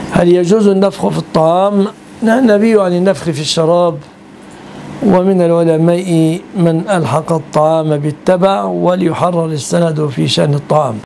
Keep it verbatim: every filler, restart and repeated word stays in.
هل يجوز النفخ في الطعام؟ نهى النبي عن النفخ في الشراب، ومن العلماء من ألحق الطعام بالتبع، وليحرر السند في شأن الطعام.